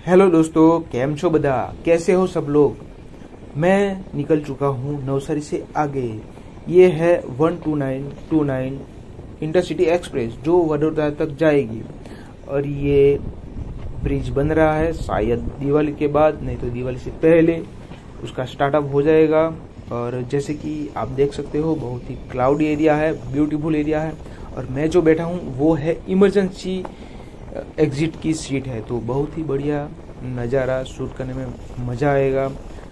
Hello दोस्तों, केम छो बदा, कैसे हो सब लोग। मैं निकल चुका हूँ नवसारी से आगे। ये है 12929 इंटरसिटी एक्सप्रेस जो वडोदरा तक जाएगी और ये ब्रिज बन रहा है। शायद दिवाली के बाद, नहीं तो दिवाली से पहले उसका स्टार्टअप हो जाएगा। और जैसे कि आप देख सकते हो, बहुत ही क्लाउडी एरिया है, ब्यूटीफुल एरिया है। और मैं जो बैठा हूँ वो है इमरजेंसी एग्जिट की सीट है, तो बहुत ही बढ़िया नज़ारा, शूट करने में मज़ा आएगा।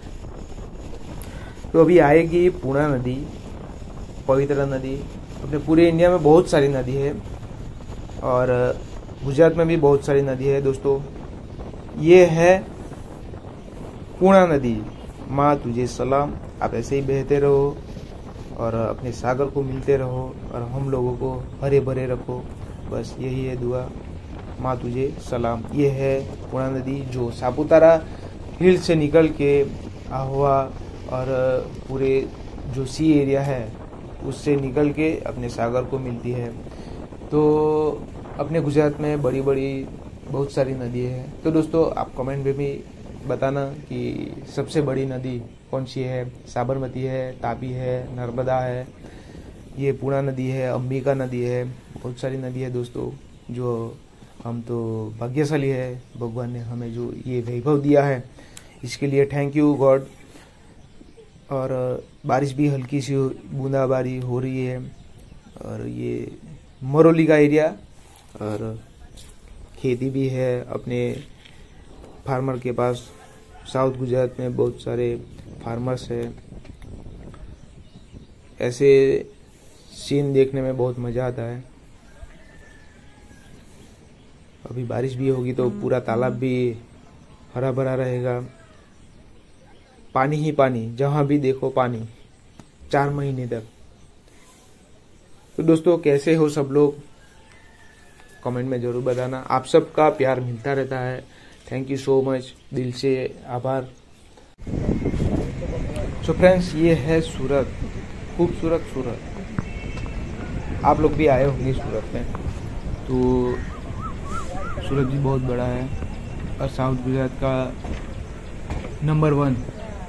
तो अभी आएगी पूर्णा नदी, पवित्र नदी। अपने पूरे इंडिया में बहुत सारी नदी है और गुजरात में भी बहुत सारी नदी है दोस्तों। ये है पूर्णा नदी। माँ तुझे सलाम। आप ऐसे ही बहते रहो और अपने सागर को मिलते रहो और हम लोगों को हरे भरे रखो, बस यही है दुआ। माँ तुझे सलाम। ये है पूर्णा नदी जो सापुतारा हिल से निकल के आहुआ और पूरे जो सी एरिया है उससे निकल के अपने सागर को मिलती है। तो अपने गुजरात में बड़ी बड़ी बहुत सारी नदी है। तो दोस्तों आप कमेंट में भी बताना कि सबसे बड़ी नदी कौन सी है। साबरमती है, तापी है, नर्मदा है, ये पूर्णा नदी है, अंबिका नदी है, बहुत सारी नदी है दोस्तों। जो हम तो भाग्यशाली है, भगवान ने हमें जो ये वैभव दिया है इसके लिए थैंक यू गॉड। और बारिश भी हल्की सी बूंदाबांदी हो रही है। और ये मरोली का एरिया और खेती भी है अपने फार्मर के पास। साउथ गुजरात में बहुत सारे फार्मर्स है। ऐसे सीन देखने में बहुत मज़ा आता है। अभी बारिश भी होगी तो पूरा तालाब भी हरा भरा रहेगा। पानी ही पानी, जहाँ भी देखो पानी, 4 महीने तक। तो दोस्तों कैसे हो सब लोग, कमेंट में जरूर बताना। आप सबका प्यार मिलता रहता है, थैंक यू सो मच, दिल से आभार। सो फ्रेंड्स, ये है सूरत, खूबसूरत सूरत। आप लोग भी आए होंगे सूरत में। तो सूरत भी बहुत बड़ा है और साउथ गुजरात का नंबर 1,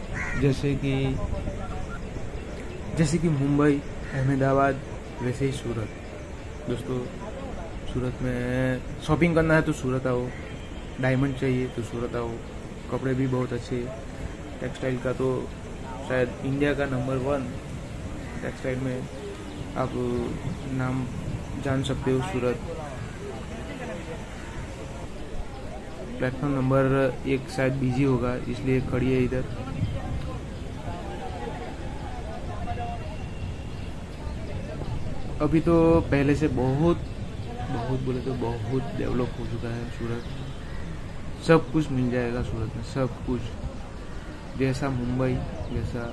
जैसे कि मुंबई, अहमदाबाद, वैसे ही सूरत। दोस्तों सूरत में शॉपिंग करना है तो सूरत आओ, डायमंड चाहिए तो सूरत आओ। कपड़े भी बहुत अच्छे, टेक्सटाइल का तो शायद इंडिया का नंबर 1 टेक्सटाइल में आप नाम जान सकते हो सूरत। प्लेटफॉर्म नंबर 1 शायद बिजी होगा इसलिए खड़ी है इधर। अभी तो पहले से बहुत बोले तो बहुत डेवलप हो चुका है सूरत। सब कुछ मिल जाएगा सूरत में, सब कुछ, जैसा मुंबई जैसा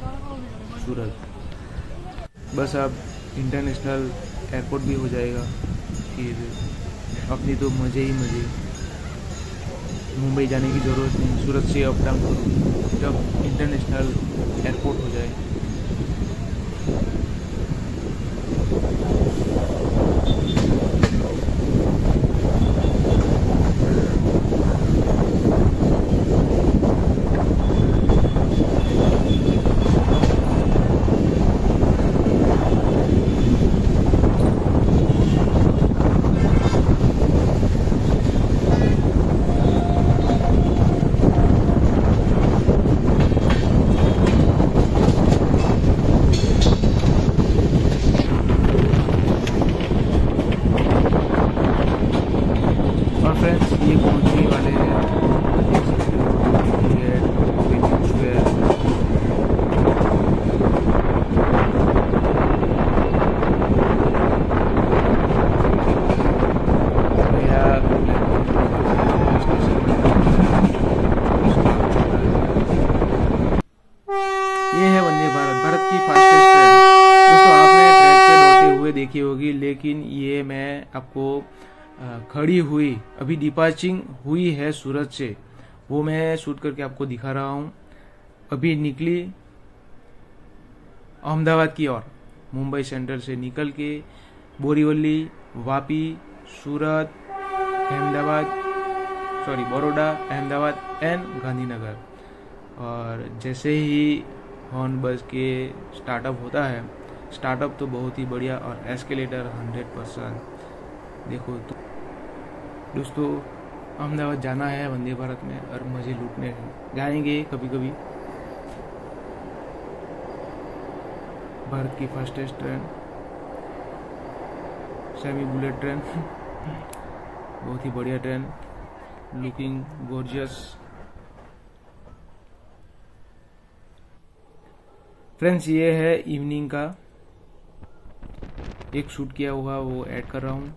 सूरत। बस अब इंटरनेशनल एयरपोर्ट भी हो जाएगा, फिर अपनी तो मज़े ही मज़े। मुंबई जाने की ज़रूरत नहीं, सूरत से अप डाउन करूँ जब इंटरनेशनल एयरपोर्ट हो जाए। फ्रेंड्स ये पहुंचने वाले हैं, देख सकते हो ये यूनियन स्क्वायर। ये है वंदे भारत, भारत की फास्टेस्ट ट्रेन। दोस्तों आपने ट्रैक पे दौड़ते हुए देखी होगी, लेकिन ये मैं आपको खड़ी हुई अभी डिपार्चिंग हुई है सूरत से, वो मैं शूट करके आपको दिखा रहा हूँ। अभी निकली अहमदाबाद की ओर, मुंबई सेंट्रल से निकल के बोरीवली, वापी, सूरत, अहमदाबाद, बड़ौदा, अहमदाबाद एंड गांधीनगर। और जैसे ही हॉर्न बज के स्टार्टअप होता है, स्टार्टअप तो बहुत ही बढ़िया और एस्केलेटर 100%। देखो तो दोस्तों, अहमदाबाद जाना है वंदे भारत में और मजे लूटने जाएंगे कभी कभी। भारत की fastest train, semi bullet train, बहुत ही बढ़िया ट्रेन, लुकिंग गॉर्जियस। फ्रेंड्स, ये है इवनिंग का एक शूट किया हुआ, वो ऐड कर रहा हूँ।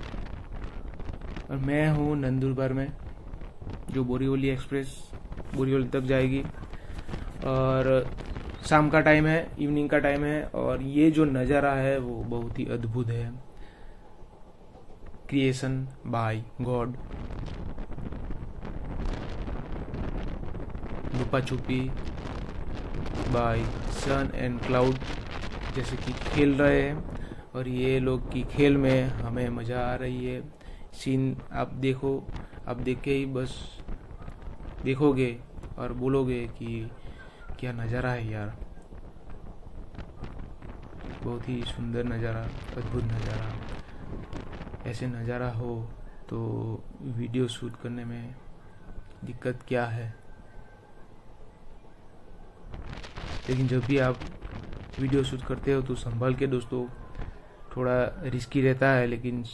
और मैं हूँ नंदुरबार में, जो बोरीवली एक्सप्रेस बोरीवली तक जाएगी। और शाम का टाइम है, इवनिंग का टाइम है, और ये जो नज़ारा है वो बहुत ही अद्भुत है। क्रिएशन बाय गॉड, लुपा छुपी बाय सन एंड क्लाउड, जैसे कि खेल रहे हैं। और ये लोग की खेल में हमें मज़ा आ रही है। सीन आप देखो, आप देख के ही बस देखोगे और बोलोगे कि क्या नज़ारा है यार, बहुत ही सुंदर नज़ारा, अद्भुत नज़ारा। ऐसे नज़ारा हो तो वीडियो शूट करने में दिक्कत क्या है। लेकिन जब भी आप वीडियो शूट करते हो तो संभाल के दोस्तों, थोड़ा रिस्की रहता है, लेकिन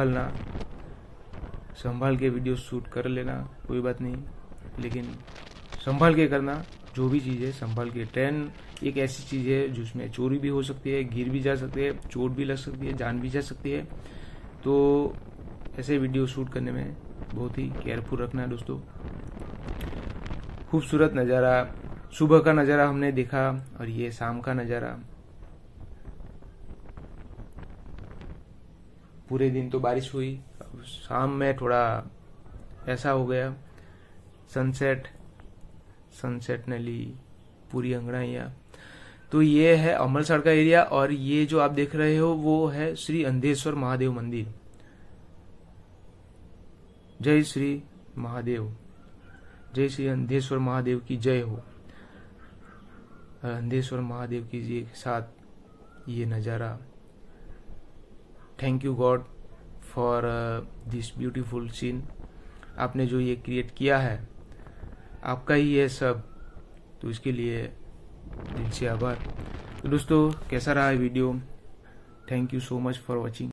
संभाल के वीडियो शूट कर लेना, कोई बात नहीं, लेकिन संभाल के करना। जो भी चीज़ है संभाल के। ट्रेन एक ऐसी चीज़ है जिसमें चोरी भी हो सकती है, गिर भी जा सकती है, चोट भी लग सकती है, जान भी जा सकती है। तो ऐसे वीडियो शूट करने में बहुत ही केयरफुल रखना है दोस्तों। खूबसूरत नज़ारा, सुबह का नज़ारा हमने देखा, और ये शाम का नज़ारा। पूरे दिन तो बारिश हुई, शाम में थोड़ा ऐसा हो गया, सनसेट ने ली पूरी अंगड़ाइयाँ। तो ये है अमलसाड़ का एरिया, और ये जो आप देख रहे हो वो है श्री अंधेश्वर महादेव मंदिर। जय श्री महादेव, जय श्री अंधेश्वर महादेव की जय हो। अंधेश्वर महादेव की जी के साथ ये नज़ारा। Thank you God for this beautiful scene. आपने जो ये क्रिएट किया है, आपका ही है सब, तो इसके लिए दिल से आभार। तो दोस्तों, कैसा रहा video? Thank you so much for watching.